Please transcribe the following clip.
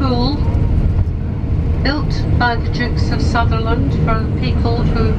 pool built by the Dukes of Sutherland for people who